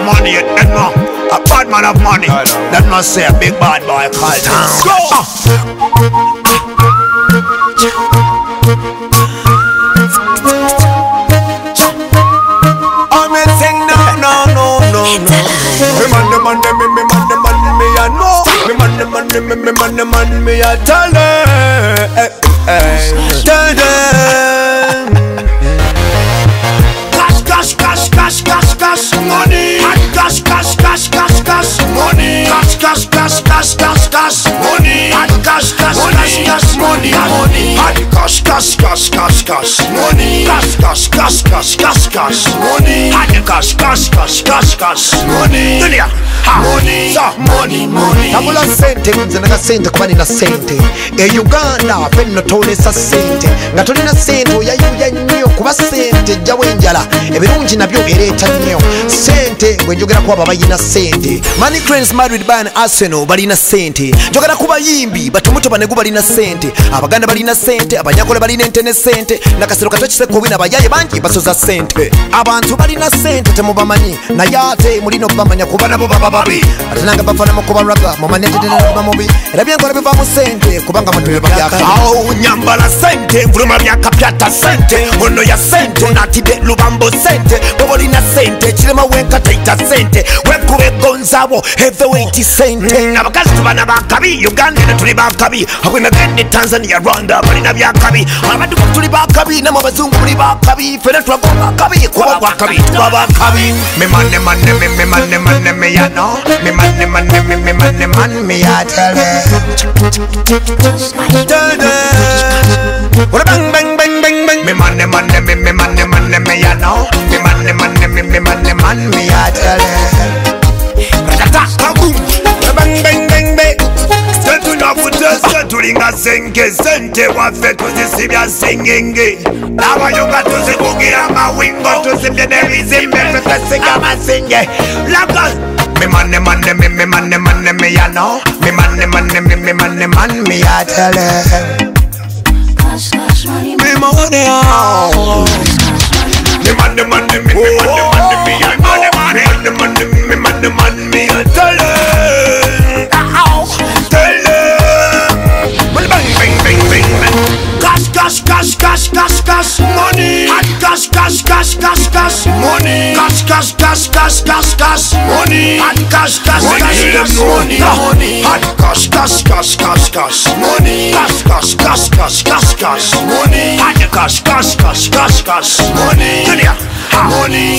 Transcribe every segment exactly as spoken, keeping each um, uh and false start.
money, you know. A bad man of money. That must say a big bad boy called town. Go! I'm a sing no, no, no, no, no. Me man, the man, me, me man, the man, me I know. Me man, the man, me, me man, the man, me I tell them. Tell them. Cash, cash, cash, cash, cash, money. Cash, cash, cash, cash, cash, money. Cash, cash, cash, cash, cash, cash, money. Cash, cash, cash, cash, money. Money. Cash, cash, cash, cash, cash, money. Cash, cash, cash, cash, cash, cash, money. Cash, cash, cash, cash, cash, money. Dunia, money, money, money. Tabula sente, nzana sente kubani na sente. E Uganda, penno tole sa sente. Ngatoli na sente, oyayuya nnyo kuba sente jawe njala. Ebirungi nabyo ereeta nnyo. Sente gwe njogera kuba babayina sente. Money Cranes Madrid ban Arsenal balina sente. Njogera kuba yimbi batumuto banegu balina sente. Abaganda balina sente, abanyakole balina entene sente. Nakasero katokiseko wina bayaye bangi basoza sente. Abantu balina sente temubamanyi. Naye ate mulino bamanya kuba nabo baba babi. Atananga bafana mukuba raga mumanete tena mubi. Era byenkola biva mu sente kubanga mutwe babyaka. Awo nyambala sente, vuluma byakapyata sente. Ono ya sente natide lubambo sente. Bobolina sente, chirema wenka taita sente. Wekube gonzabo heavyweight sente. Abakazi tubana bakabi, Uganda ne tuli bakabi. Akwena gende Tanzania, Rwanda balina byakabi. Abantu tuli bakabi, namo bazungu muli bakabi. Fena twa bakabi, kuba bakabi, tuba bakabi. Me man, me man, me me man, me man, me ya no. Me man, me man, me me man, me man, me ya tell them. Tell them. What a bang bang bang bang bang. Me man, me man, me me man, me man, me ya no. Me man, me man, me me man, me man, me ya tell them. Bang bang bang bang. Sentu na kutesa tulinga senge sente wafe tuzisibya singenge. Abayunga tuzikugira mawingo tuzibye nebizimbe tuzisiga masenge. Laka me man me man me me man me man me ya no. Me man me man me me man me man me ya tell them. Cash cash money me money oh. Me man me man me me man me man me ya no. Me man me man me man me man me ya tell them. Tell them. Bang bang bang bang bang. Cash cash cash cash cash cash money. Cash cash cash cash cash money. Cash cash cash cash cash cash money. Cash cash cash cash money. Money. Cash cash cash cash cash money. Cash cash cash cash cash cash money. Cash cash cash cash cash money. Money.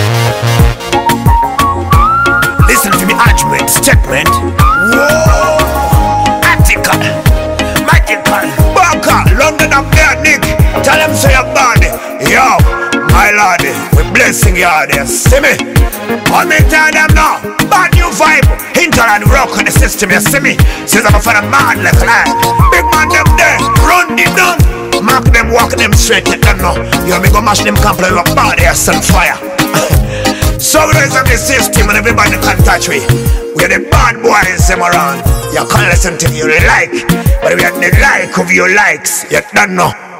Listen to me, argument, statement. Whoa, article, magical, baka, London up there, Nick. Tell them say you're bad. Yo, my lord, we blessing you out there. See me? Let me tell them now. Bad new vibe. Inter and rock on the system, you see me? Says I'm a fan of man like that. Big man them there, run it down. Mark them, walk them straight, let them know. You me go mash them camp like a body or some fire. So we raise up the system and everybody can touch me. We are the bad boys them around. You can't listen to me, you like. But we are the like of your likes. You don't know.